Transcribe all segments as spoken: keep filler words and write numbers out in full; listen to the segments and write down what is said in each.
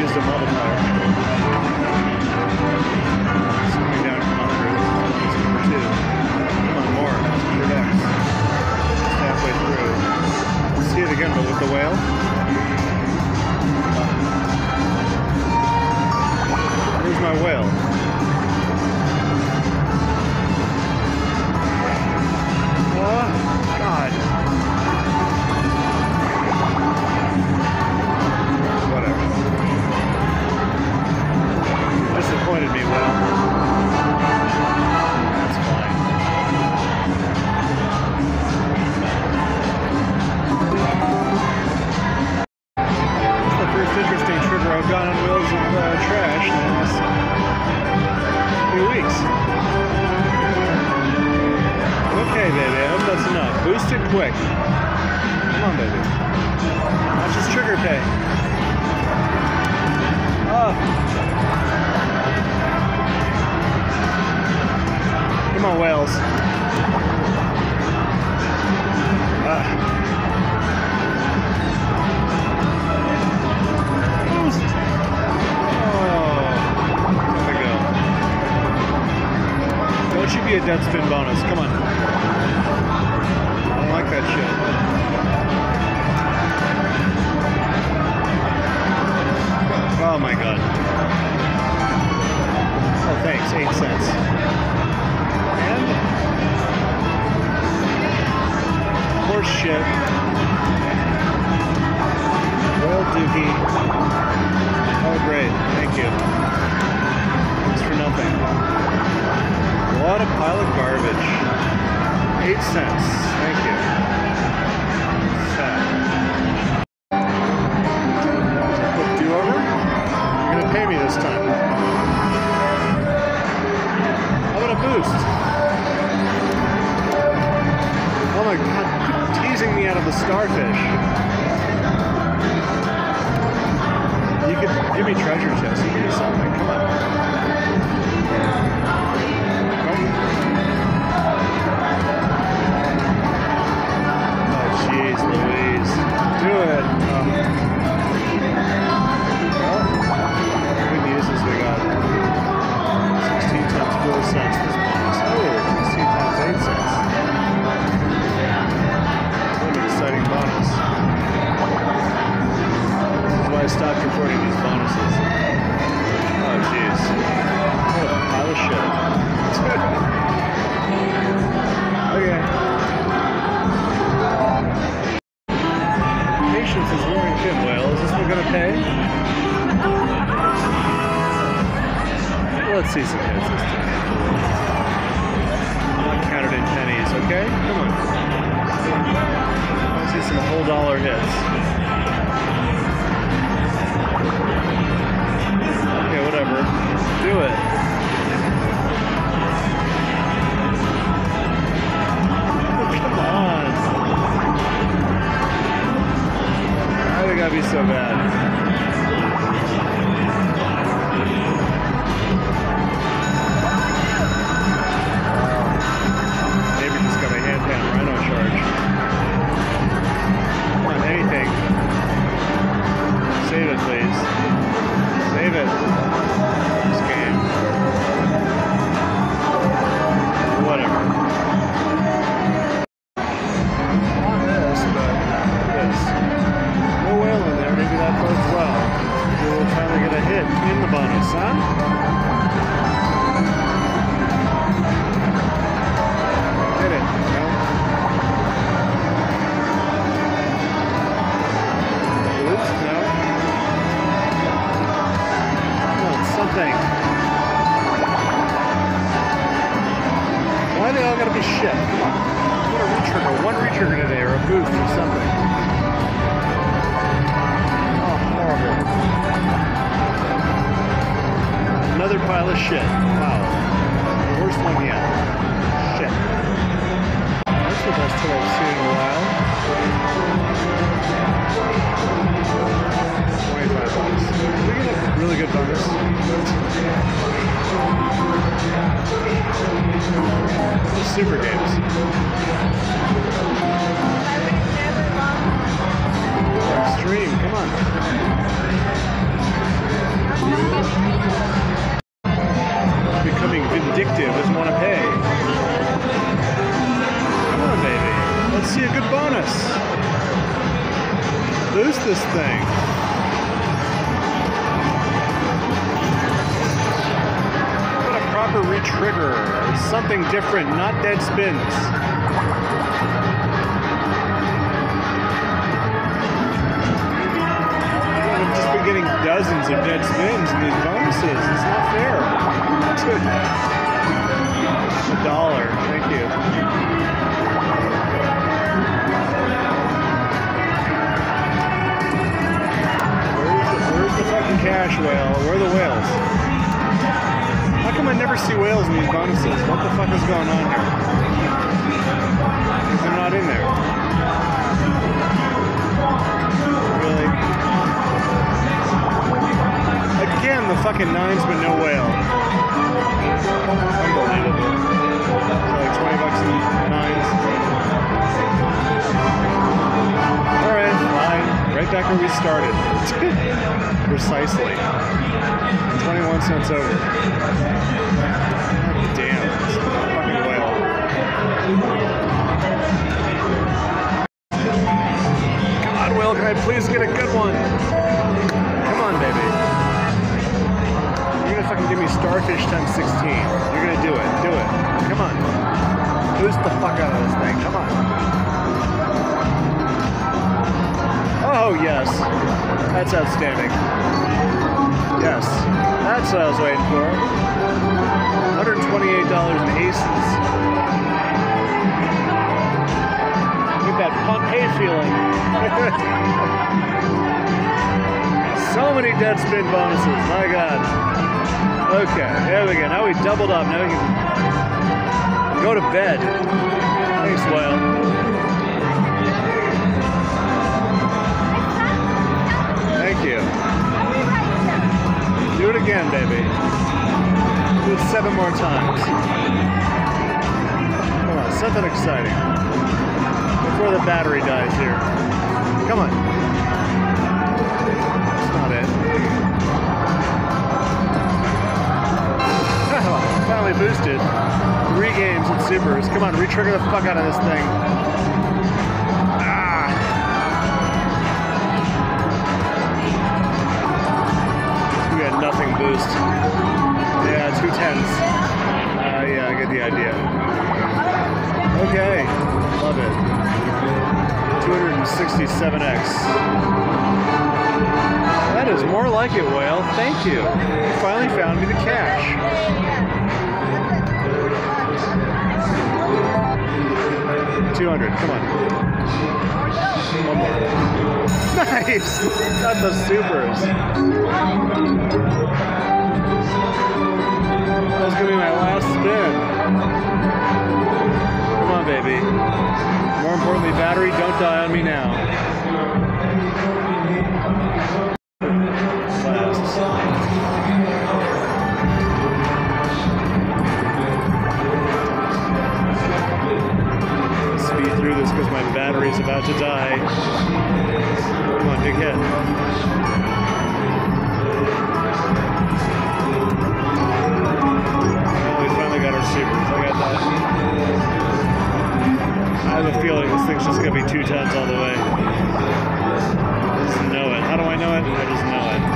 just a multiplier. Coming down from under. This is number two. Come on, more. X four X. Just halfway through. Let's see it again, but with the whale. Here's my whale. Oh, God. Whatever. You disappointed me, Will. That's fine. That's the first interesting trigger I've gone on Wheels of uh, trash in the last few weeks. Okay, baby, I hope that's enough. Boost it quick. Come on, baby. Watch this trigger pay. Oh. Come on, whales. Ah. Boost. Oh. There we go. Don't you be a dead spin bonus. Come on. I don't like that shit. Oh my God. Oh, thanks. Eight cents. And horse shit. Whale dookie. Oh, great. Thank you. Thanks for nothing. What a pile of garbage. Eight cents. Thank you. Sad. Quick do-over. You're gonna pay me this time. How about a boost? Oh my God, teasing me out of the starfish. You could give me treasure chests. You could do something. Come on. Jeez Louise. Do it. Um, well, good news is we got sixteen times four cents this bonus. Oh, sixteen times eight cents. What an exciting bonus. This is why I stopped recording these bonuses. Oh, jeez. What a pile of shit. Okay. Patience is wearing thin, Whale. Is this one gonna pay? Let's see some hits this time. Not counted in pennies, okay? Come on. Let's see some whole dollar hits. Okay, whatever. Do it. Come on. Why they gotta be so bad? Neighbor just got a hand-pan rhino charge. Come on, anything. Save it, please. Save it. This game. Whatever. On this, but this. No whale in there, maybe that bodes well. We'll finally get a hit in the bonus, huh? Hit it, no? Oops, no. Come on, something. Why they all gotta be shit? Come on. What a retrigger, one retrigger today, or a boost or something. Another pile of shit. Wow. Worst one yet. Shit. That's the best hit I've seen in a while. twenty-five bucks. We get a really good bonus. Super games. Extreme, come on. this thing? What a proper retrigger. Something different, not dead spins. I've just been getting dozens of dead spins in these bonuses. It's not fair. A dollar. Thank you. Fucking cash whale. Where are the whales? How come I never see whales in these bonuses? What the fuck is going on here? They're not in there. Really? Again, the fucking nines, but no whale. Unbelievable. So like twenty bucks in nines. Alright, fine. Right back where we started. Precisely. twenty-one cents over. Damn. It's a fucking whale. Come on, whale, can I please get a good one? Come on, baby. You're gonna fucking give me starfish times sixteen. You're gonna do it. Do it. Come on. Boost the fuck out of this thing. Come on. Oh, yes. That's outstanding. Yes. That's what I was waiting for. one hundred twenty-eight dollars in aces. Get that Pompeii feeling. So many dead spin bonuses. My God. Okay. There we go. Now we doubled up. Now we can go to bed. Thanks, whale. Thank you. Do it again, baby. Do it seven more times. Come on, something exciting. Before the battery dies here. Come on. That's not it. Finally boosted. Three games and supers. Come on, re-trigger the fuck out of this thing. Nothing boost. Yeah, two tens. Uh, yeah, I get the idea. Okay, love it. two hundred sixty-seven X. That is more like it, whale. Thank you. You finally found me the cash. two hundred, come on. One more. Nice! Got the supers. That was gonna be my last spin. Come on, baby. More importantly, battery, don't die on me now. Last. Speed through this because my battery's about to die. Come on, big hit. Well, we finally got our supers. I got that. I have a feeling this thing's just going to be two tens all the way. I just know it. How do I know it? I just know it.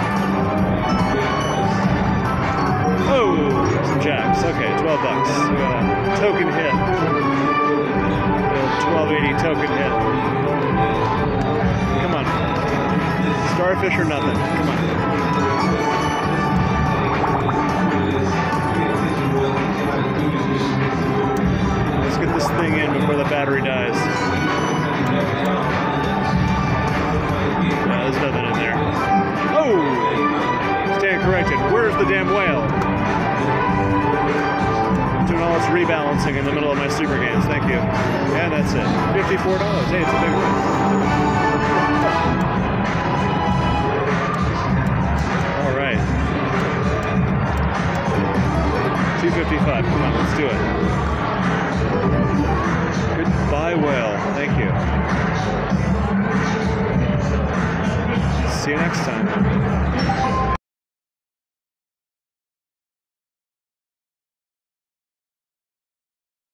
Oh, some jacks. Okay, twelve bucks. We got a token hit. twelve eighty token hit. Come on. Starfish or nothing. Come on. Let's get this thing in before the battery dies. No, there's nothing in there. Oh! Stand corrected. Where's the damn whale? Doing all this rebalancing in the middle of my super games. Thank you. And that's it. fifty-four dollars. Hey, it's a big one. All right. two fifty-five. Come on, let's do it. Goodbye, whale. Thank you. See you next time.